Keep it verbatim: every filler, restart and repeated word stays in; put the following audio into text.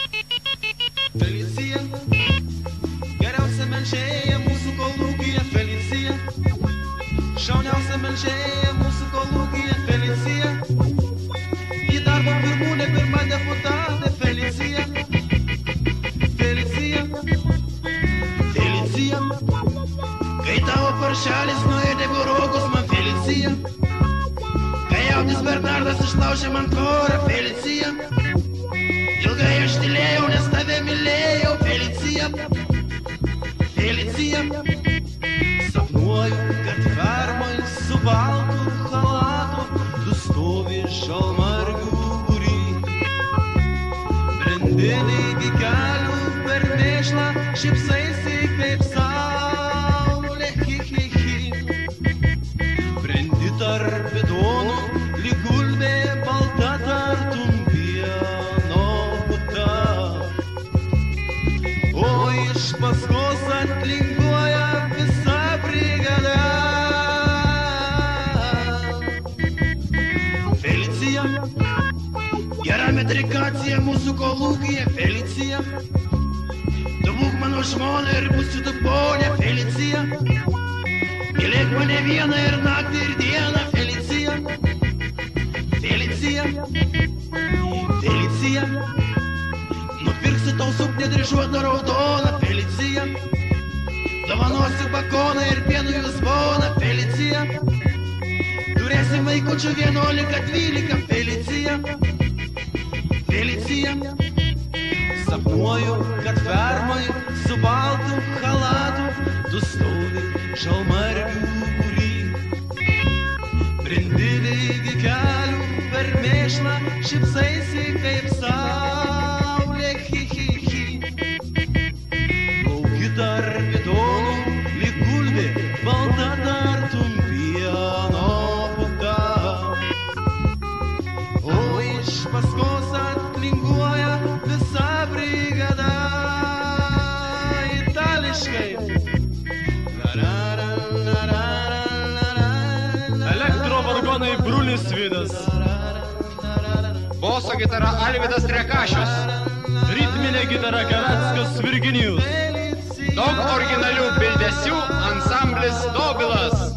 Felicija, geriausia melžėja mūsų kolūkyje. Felicija, šauniausia melžėja mūsų kolūkyje. Felicija, į darbo pirmūnė, pirma deputatė. Felicija, Felicija, Felicija, kai tavo paršelis nuėdė burokus man. Felicija, kai jautis Bernardas išlaužė man tvorą. Felicija, ilgai aš tylėjau, nes tave mylėjau. Felicija, Felicija, sapnuoju, kad fermoj su baltu chalatu tu stovi žalmargių būry. Brendi iki kelių per mėšlą, šypsaisi kaip saulė. Hi, hi, hi. Brendi tarp bidonų, lyg gulbė balta tartum pieno puta. O iš paskos atlinguoja visa brigada. Felicija, gera metrikacija mūsų kolūkyje. Felicija, tu būk mano žmona ir būsiu tu ponė. Felicija, mylėk mane vieną ir naktį ir dieną. Felicija, Felicija, Felicija, nupirksiu tau suknę dryžuotą raudoną. Felicija, dovanosiu bakoną ir pienų visboną. Felicija, turėsim vaikučių vienuolika dvylika. Felicija, Felicija, sapnuoju, kad fermoj su baltu chalatu tu stovi žalmargių būry. Brendi lygi kelių per mėšlą, šypsaisi kaip saulė. Hi, hi, hi. Plauki tarp bidonų, lyg gulbė balta tartum pieno puta. O iš paskos atlinguoja visa brigada. Itališkai. Elektrovargonai Brulis Vidas, Boso gitara Alvydas Rekašius, ritminė gitara Gerackas Virginijus, daug originalių bildesių ansamblis Dobilas.